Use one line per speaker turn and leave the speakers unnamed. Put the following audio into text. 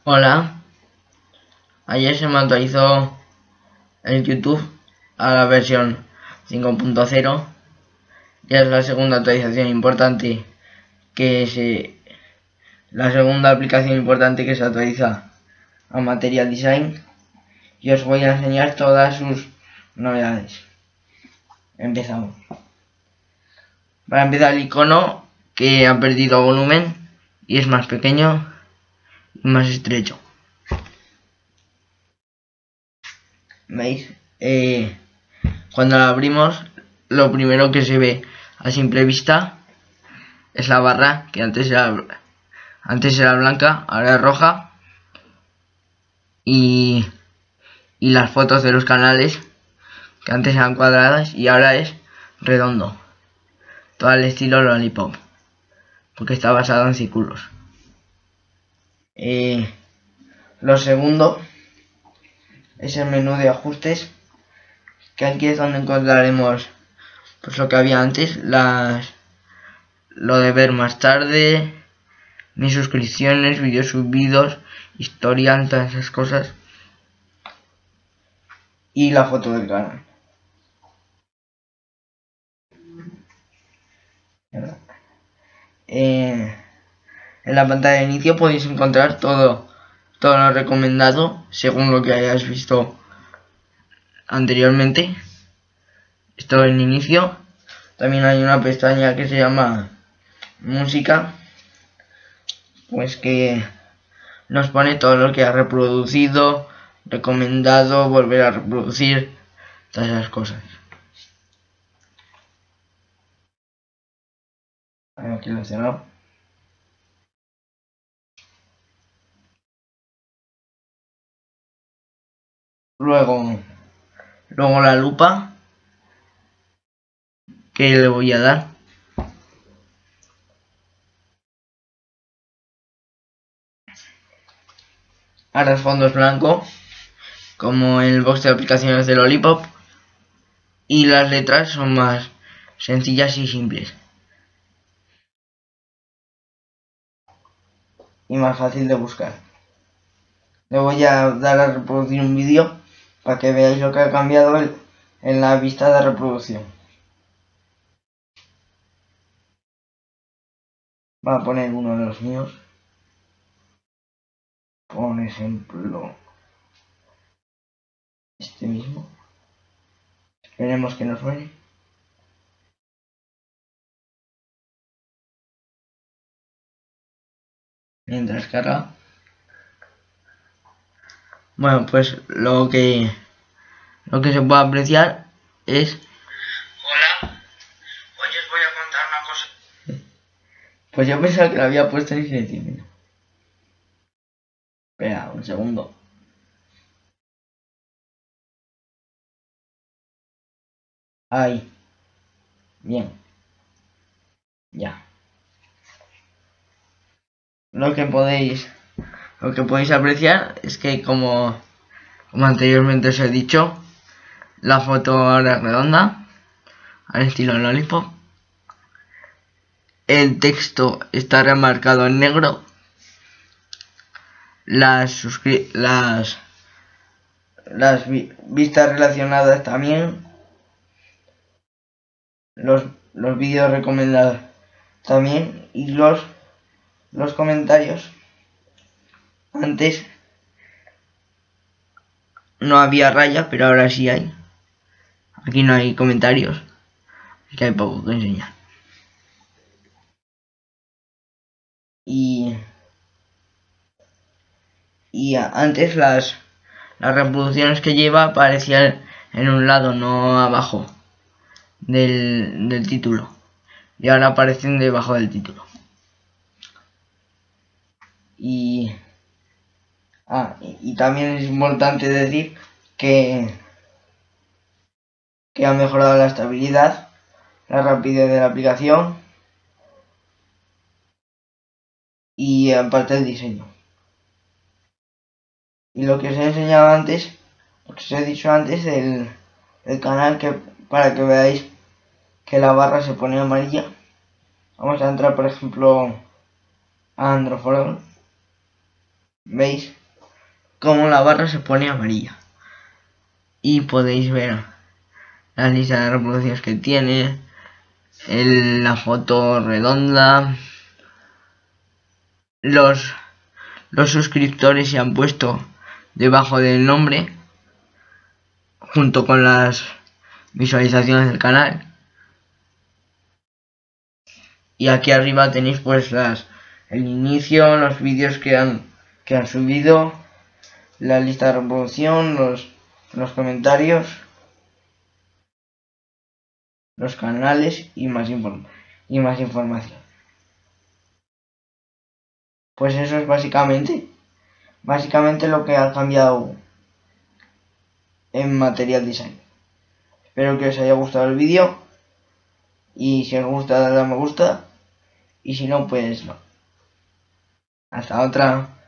Hola, ayer se me actualizó el YouTube a la versión 5.0. Ya es la segunda actualización importante la segunda aplicación importante que se actualiza a Material Design y os voy a enseñar todas sus novedades. Empezamos. Para empezar, el icono que ha perdido volumen y es más pequeño y más estrecho. ¿Veis? Cuando la abrimos, lo primero que se ve a simple vista es la barra, que antes era blanca, ahora es roja, y las fotos de los canales, que antes eran cuadradas y ahora es redondo, todo al estilo Lollipop, porque está basado en círculos. Lo segundo es el menú de ajustes, que aquí es donde encontraremos pues lo que había antes, lo de ver más tarde, mis suscripciones, vídeos subidos, historial, todas esas cosas, y la foto del canal. En la pantalla de inicio podéis encontrar todo lo recomendado según lo que hayáis visto anteriormente. Esto en inicio. También hay una pestaña que se llama música, pues que nos pone todo lo que ha reproducido, recomendado, volver a reproducir, todas esas cosas. Aquí lo he cerrado. Luego la lupa que le voy a dar. Ahora el fondo es blanco, como el box de aplicaciones de Lollipop, y las letras son más sencillas y simples. Y más fácil de buscar. Le voy a dar a reproducir un vídeo para que veáis lo que ha cambiado en la vista de reproducción. Voy a poner uno de los míos. Por ejemplo, este mismo. Esperemos que no suene. Mientras carga. Bueno, pues lo que se puede apreciar es... Hola, hoy os voy a contar una cosa. Pues yo pensaba que lo había puesto en silencio. Espera, un segundo. Ahí. Bien. Ya. Lo que podéis apreciar es que como anteriormente os he dicho, la foto ahora es redonda, al estilo Lollipop. El texto está remarcado en negro. Las vistas relacionadas también. Los vídeos recomendados también. Y los comentarios. Antes no había raya, pero ahora sí hay. Aquí no hay comentarios. Aquí hay poco que enseñar. Y antes las reproducciones que lleva aparecían en un lado, no abajo del título. Y ahora aparecen debajo del título. Y también es importante decir que ha mejorado la estabilidad, la rapidez de la aplicación y aparte el diseño. Y lo que os he enseñado antes, lo que os he dicho antes, el canal, que para que veáis que la barra se pone amarilla. Vamos a entrar, por ejemplo, a Android. veis cómo la barra se pone amarilla. Y podéis ver la lista de reproducciones que tiene, la foto redonda, los suscriptores se han puesto debajo del nombre junto con las visualizaciones del canal. Y aquí arriba tenéis pues el inicio, los vídeos que han subido, la lista de reproducción, los comentarios, los canales y más información. Pues eso es básicamente lo que ha cambiado en Material Design. Espero que os haya gustado el vídeo y si os gusta dadle a me gusta y si no pues no. Hasta otra.